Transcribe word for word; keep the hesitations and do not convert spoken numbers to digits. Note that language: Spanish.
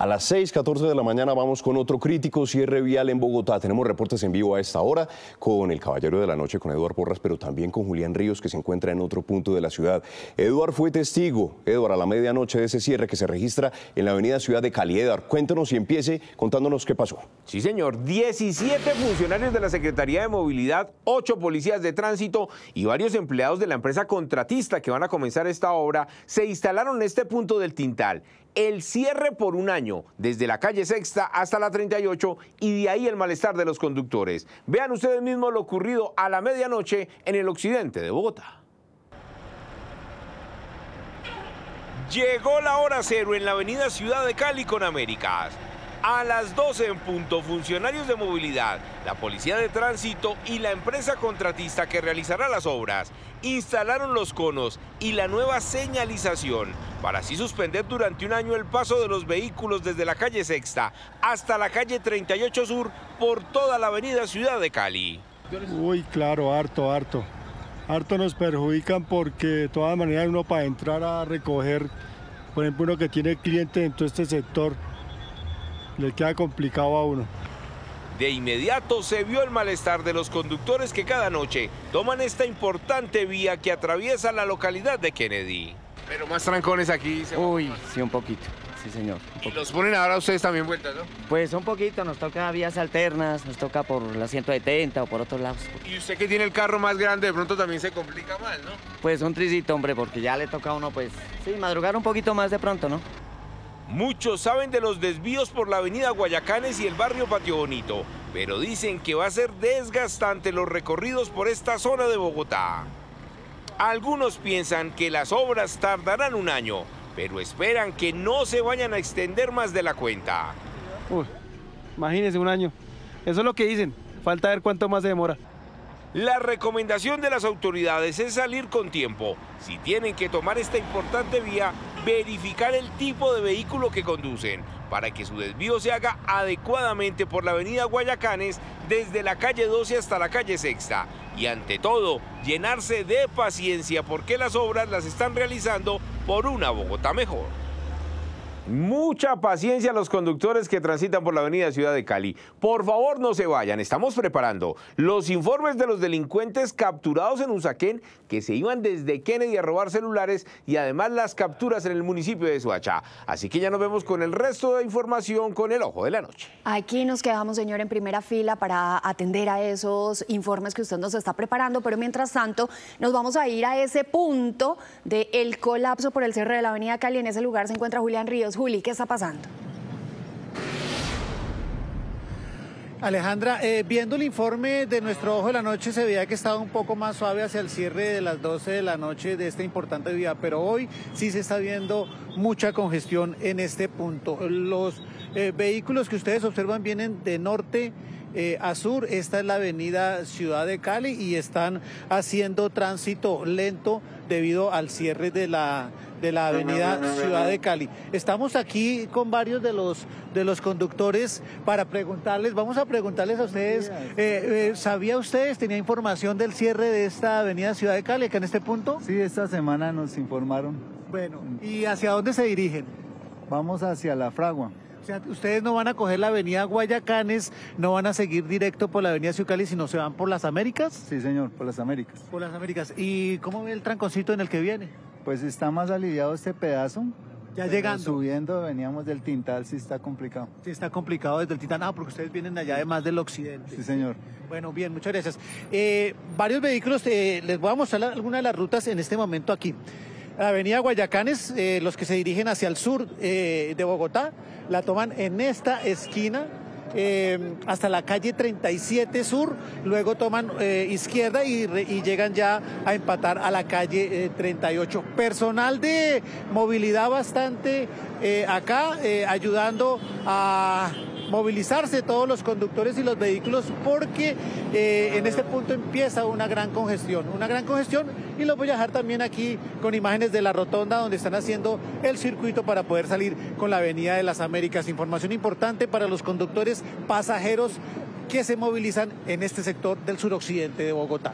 A las seis catorce de la mañana vamos con otro crítico cierre vial en Bogotá. Tenemos reportes en vivo a esta hora con el Caballero de la Noche, con Eduard Porras, pero también con Julián Ríos, que se encuentra en otro punto de la ciudad. Eduard fue testigo, Eduard, a la medianoche de ese cierre que se registra en la avenida Ciudad de Cali. Eduard, cuéntanos y empiece contándonos qué pasó. Sí, señor. diecisiete funcionarios de la Secretaría de Movilidad, ocho policías de tránsito y varios empleados de la empresa contratista que van a comenzar esta obra se instalaron en este punto del Tintal. El cierre por un año, desde la calle Sexta hasta la treinta y ocho, y de ahí el malestar de los conductores. Vean ustedes mismos lo ocurrido a la medianoche en el occidente de Bogotá. Llegó la hora cero en la avenida Ciudad de Cali con Américas. A las doce en punto, funcionarios de movilidad, la policía de tránsito y la empresa contratista que realizará las obras instalaron los conos y la nueva señalización para así suspender durante un año el paso de los vehículos desde la calle Sexta hasta la calle treinta y ocho Sur por toda la avenida Ciudad de Cali. Uy, claro, harto, harto. Harto nos perjudican porque de todas maneras uno para entrar a recoger, por ejemplo, uno que tiene cliente en todo este sector, le queda complicado a uno. De inmediato se vio el malestar de los conductores que cada noche toman esta importante vía que atraviesa la localidad de Kennedy. Pero más trancones aquí. Se Uy, sí, un poquito. Sí, señor. Y los ponen ahora ustedes también vueltas, ¿no? Pues un poquito, nos toca vías alternas, nos toca por la ciento setenta o por otros lados. Y usted que tiene el carro más grande, de pronto también se complica más, ¿no? Pues un tricito, hombre, porque ya le toca a uno, pues, sí, madrugar un poquito más de pronto, ¿no? Muchos saben de los desvíos por la avenida Guayacanes y el barrio Patio Bonito, pero dicen que va a ser desgastante los recorridos por esta zona de Bogotá. Algunos piensan que las obras tardarán un año, pero esperan que no se vayan a extender más de la cuenta. Uy, imagínense un año. Eso es lo que dicen. Falta ver cuánto más se demora. La recomendación de las autoridades es salir con tiempo. Si tienen que tomar esta importante vía, verificar el tipo de vehículo que conducen para que su desvío se haga adecuadamente por la avenida Guayacanes desde la calle doce hasta la calle Sexta. Y ante todo, llenarse de paciencia porque las obras las están realizando por una Bogotá mejor. Mucha paciencia a los conductores que transitan por la avenida Ciudad de Cali. Por favor, no se vayan, estamos preparando los informes de los delincuentes capturados en Usaquén que se iban desde Kennedy a robar celulares y además las capturas en el municipio de Soacha. Así que ya nos vemos con el resto de información con el Ojo de la Noche. Aquí nos quedamos, señor, en primera fila para atender a esos informes que usted nos está preparando, pero mientras tanto nos vamos a ir a ese punto del colapso por el cierre de la avenida Cali. En ese lugar se encuentra Julián Ríos. Juli, ¿qué está pasando? Alejandra, eh, viendo el informe de nuestro Ojo de la Noche se veía que estaba un poco más suave hacia el cierre de las doce de la noche de esta importante vía, pero hoy sí se está viendo mucha congestión en este punto. Los eh, vehículos que ustedes observan vienen de norte Eh, a sur. Esta es la avenida Ciudad de Cali y están haciendo tránsito lento debido al cierre de la, de la avenida Ciudad de Cali. Estamos aquí con varios de los, de los conductores para preguntarles, vamos a preguntarles a ustedes, eh, eh, ¿sabía ustedes, tenía información del cierre de esta avenida Ciudad de Cali acá en este punto? Sí, esta semana nos informaron. Bueno, ¿y hacia dónde se dirigen? Vamos hacia La Fragua. O sea, ustedes no van a coger la avenida Guayacanes, no van a seguir directo por la avenida Ciudad Cali, sino se van por las Américas. Sí, señor, por las Américas. Por las Américas. ¿Y cómo ve el tranconcito en el que viene? Pues está más aliviado este pedazo. Ya llegando. Subiendo, veníamos del Tintal, sí está complicado. Sí está complicado desde el Tintal. Ah, porque ustedes vienen allá además del occidente. Sí, señor. Bueno, bien, muchas gracias. Eh, varios vehículos, eh, les voy a mostrar algunas de las rutas en este momento aquí. La avenida Guayacanes, eh, los que se dirigen hacia el sur eh, de Bogotá, la toman en esta esquina eh, hasta la calle treinta y siete Sur, luego toman eh, izquierda y, re, y llegan ya a empatar a la calle eh, treinta y ocho. Personal de movilidad bastante eh, acá, eh, ayudando a movilizarse todos los conductores y los vehículos porque eh, en este punto empieza una gran congestión, una gran congestión y los voy a dejar también aquí con imágenes de la rotonda donde están haciendo el circuito para poder salir con la avenida de las Américas. Información importante para los conductores pasajeros que se movilizan en este sector del suroccidente de Bogotá.